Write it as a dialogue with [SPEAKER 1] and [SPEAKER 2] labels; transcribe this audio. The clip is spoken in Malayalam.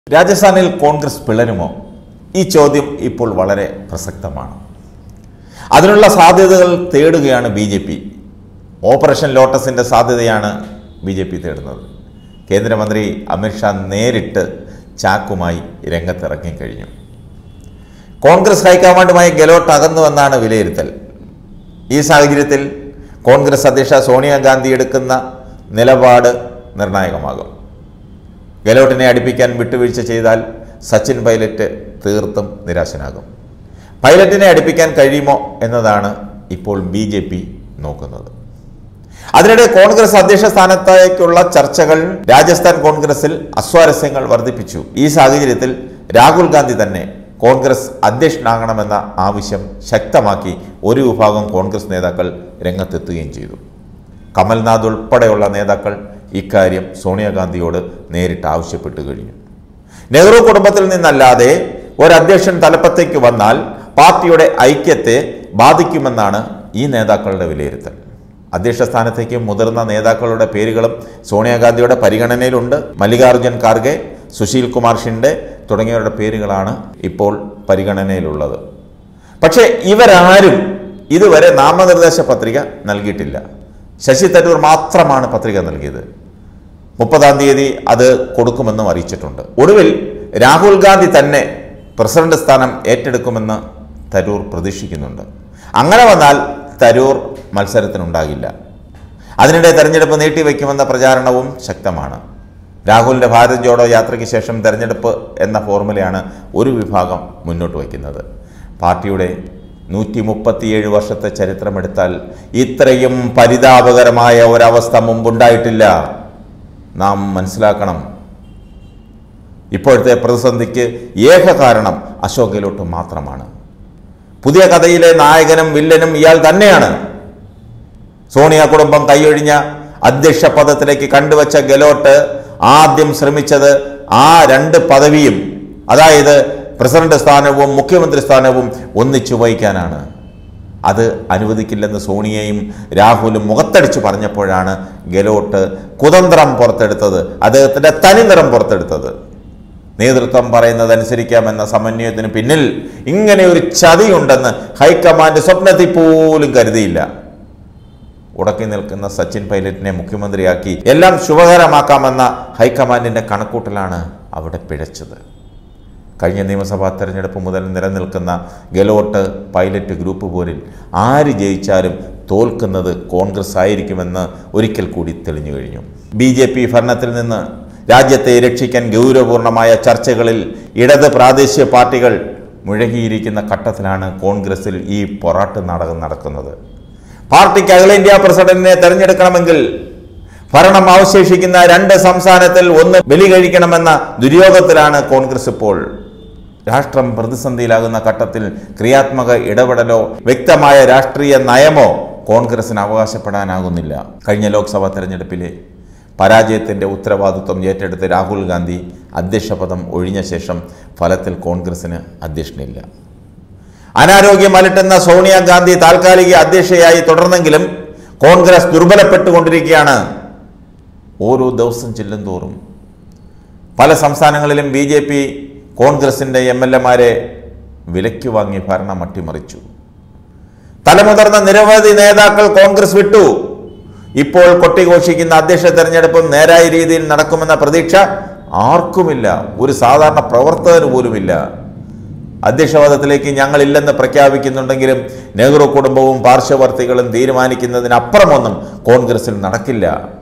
[SPEAKER 1] രാജസ്ഥാനിൽ കോൺഗ്രസ് പിളരുമോ? ഈ ചോദ്യം ഇപ്പോൾ വളരെ പ്രസക്തമാണ്. അതിനുള്ള സാധ്യതകൾ തേടുകയാണ് ബി.ജെ.പി. ഓപ്പറേഷൻ ലോട്ടസിൻ്റെ സാധ്യതയാണ് ബി.ജെ.പി. തേടുന്നത്. കേന്ദ്രമന്ത്രി അമിത്ഷാ നേരിട്ട് ചാക്കുമായി രംഗത്തിറങ്ങിക്കഴിഞ്ഞു. കോൺഗ്രസ് ഹൈക്കമാൻഡുമായി ഗെലോട്ട് അകന്നുവെന്നാണ് വിലയിരുത്തൽ. ഈ സാഹചര്യത്തിൽ കോൺഗ്രസ് അധ്യക്ഷ സോണിയാഗാന്ധി എടുക്കുന്ന നിലപാട് നിർണായകമാകും. ഗെലോട്ടിനെ അടുപ്പിക്കാൻ വിട്ടുവീഴ്ച ചെയ്താൽ സച്ചിൻ പൈലറ്റ് തീർത്തും നിരാശനാകും. പൈലറ്റിനെ അടുപ്പിക്കാൻ കഴിയുമോ എന്നതാണ് ഇപ്പോൾ ബി.ജെ.പി. നോക്കുന്നത്. അതിനിടെ കോൺഗ്രസ് അധ്യക്ഷ സ്ഥാനത്തേക്കുള്ള ചർച്ചകൾ രാജസ്ഥാൻ കോൺഗ്രസിൽ അസ്വാരസ്യങ്ങൾ വർദ്ധിപ്പിച്ചു. ഈ സാഹചര്യത്തിൽ രാഹുൽ ഗാന്ധി തന്നെ കോൺഗ്രസ് അധ്യക്ഷനാകണമെന്ന ആവശ്യം ശക്തമാക്കി ഒരു വിഭാഗം കോൺഗ്രസ് നേതാക്കൾ രംഗത്തെത്തുകയും ചെയ്തു. കമൽനാഥ് ഉൾപ്പെടെയുള്ള നേതാക്കൾ ഇക്കാര്യം സോണിയാഗാന്ധിയോട് നേരിട്ട് ആവശ്യപ്പെട്ടു കഴിഞ്ഞു. നെഹ്റു കുടുംബത്തിൽ നിന്നല്ലാതെ ഒരധ്യക്ഷൻ തലപ്പത്തേക്ക് വന്നാൽ പാർട്ടിയുടെ ഐക്യത്തെ ബാധിക്കുമെന്നാണ് ഈ നേതാക്കളുടെ വിലയിരുത്തൽ. അധ്യക്ഷ സ്ഥാനത്തേക്ക് മുതിർന്ന നേതാക്കളുടെ പേരുകളും സോണിയാഗാന്ധിയുടെ പരിഗണനയിലുണ്ട്. മല്ലികാർജ്ജുൻ ഖാർഗെ, സുശീൽ കുമാർ ഷിൻഡെ തുടങ്ങിയവരുടെ പേരുകളാണ് ഇപ്പോൾ പരിഗണനയിലുള്ളത്. പക്ഷേ ഇവരാരും ഇതുവരെ നാമനിർദ്ദേശ പത്രിക നൽകിയിട്ടില്ല. ശശി തരൂർ മാത്രമാണ് പത്രിക നൽകിയത്. 30-ാം തീയതി അത് കൊടുക്കുമെന്നും അറിയിച്ചിട്ടുണ്ട്. ഒടുവിൽ രാഹുൽ ഗാന്ധി തന്നെ പ്രസിഡന്റ് സ്ഥാനം ഏറ്റെടുക്കുമെന്ന് തരൂർ പ്രതീക്ഷിക്കുന്നുണ്ട്. അങ്ങനെ വന്നാൽ തരൂർ മത്സരത്തിനുണ്ടാകില്ല. അതിനിടെ തെരഞ്ഞെടുപ്പ് നീട്ടിവെക്കുമെന്ന പ്രചാരണവും ശക്തമാണ്. രാഹുലിൻ്റെ ഭാരത് ജോഡോ യാത്രയ്ക്ക് ശേഷം തെരഞ്ഞെടുപ്പ് എന്ന ഫോർമുലയാണ് ഒരു വിഭാഗം മുന്നോട്ട് വയ്ക്കുന്നത്. പാർട്ടിയുടെ 137 വർഷത്തെ ചരിത്രമെടുത്താൽ ഇത്രയും പരിതാപകരമായ ഒരവസ്ഥ മുമ്പുണ്ടായിട്ടില്ല. നാം മനസ്സിലാക്കണം, ഇപ്പോഴത്തെ പ്രതിസന്ധിക്ക് ഏക കാരണം അശോക് ഗെലോട്ട് മാത്രമാണ്. പുതിയ കഥയിലെ നായകനും വില്ലനും ഇയാൾ തന്നെയാണ്. സോണിയ കുടുംബം കൈയൊഴിഞ്ഞ അധ്യക്ഷ പദത്തിലേക്ക് കണ്ടുവച്ച ഗെലോട്ട് ആദ്യം ശ്രമിച്ചത് ആ രണ്ട് പദവിയും, അതായത് പ്രസിഡന്റ് സ്ഥാനവും മുഖ്യമന്ത്രി സ്ഥാനവും ഒന്നിച്ചു വഹിക്കാനാണ്. അത് അനുവദിക്കില്ലെന്ന് സോണിയയും രാഹുലും മുഖത്തടിച്ചു പറഞ്ഞപ്പോഴാണ് ഗെലോട്ട് കുതന്ത്രം പുറത്തെടുത്തത്, അദ്ദേഹത്തിൻ്റെ തനിനിറം പുറത്തെടുത്തത്. നേതൃത്വം പറയുന്നതനുസരിക്കാമെന്ന സമന്വയത്തിന് പിന്നിൽ ഇങ്ങനെ ഒരു ചതിയുണ്ടെന്ന് ഹൈക്കമാൻഡ് സ്വപ്നത്തിൽ പോലും കരുതിയില്ല. ഉടക്കി നിൽക്കുന്ന സച്ചിൻ പൈലറ്റിനെ മുഖ്യമന്ത്രിയാക്കി എല്ലാം ശുഭകരമാക്കാമെന്ന ഹൈക്കമാൻഡിൻ്റെ കണക്കൂട്ടലാണ് അവിടെ പിഴച്ചത്. കഴിഞ്ഞ നിയമസഭാ തെരഞ്ഞെടുപ്പ് മുതൽ നിലനിൽക്കുന്ന ഗെലോട്ട് പൈലറ്റ് ഗ്രൂപ്പ് പോരിൽ ആര് ജയിച്ചാലും തോൽക്കുന്നത് കോൺഗ്രസ് ആയിരിക്കുമെന്ന് ഒരിക്കൽ കൂടി തെളിഞ്ഞു കഴിഞ്ഞു. ബി.ജെ.പി. ഭരണത്തിൽ നിന്ന് രാജ്യത്തെ രക്ഷിക്കാൻ ഗൗരവപൂർണമായ ചർച്ചകളിൽ ഇടത് പ്രാദേശിക പാർട്ടികൾ മുഴകിയിരിക്കുന്ന ഘട്ടത്തിലാണ് കോൺഗ്രസിൽ ഈ പൊറാട്ട് നാടകം നടക്കുന്നത്. പാർട്ടിക്ക് അഖിലേന്ത്യാ പ്രസിഡന്റിനെ തെരഞ്ഞെടുക്കണമെങ്കിൽ ഭരണം അവശേഷിക്കുന്ന 2 സംസ്ഥാനത്തിൽ ഒന്ന് ബലി കഴിക്കണമെന്ന ദുര്യോഗത്തിലാണ് കോൺഗ്രസ് ഇപ്പോൾ. രാഷ്ട്രം പ്രതിസന്ധിയിലാകുന്ന ഘട്ടത്തിൽ ക്രിയാത്മക ഇടപെടലോ വ്യക്തമായ രാഷ്ട്രീയ നയമോ കോൺഗ്രസിന് അവകാശപ്പെടാനാകുന്നില്ല. കഴിഞ്ഞ ലോക്സഭാ തെരഞ്ഞെടുപ്പിലെ പരാജയത്തിൻ്റെ ഉത്തരവാദിത്വം ഏറ്റെടുത്ത് രാഹുൽ ഗാന്ധി അധ്യക്ഷ പദം ഒഴിഞ്ഞ ശേഷം ഫലത്തിൽ കോൺഗ്രസിന് അധ്യക്ഷനില്ല. അനാരോഗ്യം അലട്ടുന്ന സോണിയാഗാന്ധി താൽക്കാലിക അധ്യക്ഷയായി തുടർന്നെങ്കിലും കോൺഗ്രസ് ദുർബലപ്പെട്ടുകൊണ്ടിരിക്കുകയാണ്. ഓരോ ദിവസം ചെല്ലുന്തോറും പല സംസ്ഥാനങ്ങളിലും ബി.ജെ.പി. കോൺഗ്രസിൻ്റെ എം.എൽ.എമാരെ വിലയ്ക്ക് വാങ്ങി ഭരണം അട്ടിമറിച്ചു. തലമുതിർന്ന നിരവധി നേതാക്കൾ കോൺഗ്രസ് വിട്ടു. ഇപ്പോൾ കൊട്ടിഘോഷിക്കുന്ന അധ്യക്ഷ തെരഞ്ഞെടുപ്പും നേരായ രീതിയിൽ നടക്കുമെന്ന പ്രതീക്ഷ ആർക്കുമില്ല. ഒരു സാധാരണ പ്രവർത്തകന് പോലുമില്ല. അധ്യക്ഷപദത്തിലേക്ക് ഞങ്ങളില്ലെന്ന് പ്രഖ്യാപിക്കുന്നുണ്ടെങ്കിലും നെഹ്റു കുടുംബവും പാർശ്വവർത്തികളും തീരുമാനിക്കുന്നതിനപ്പുറമൊന്നും കോൺഗ്രസിൽ നടക്കില്ല.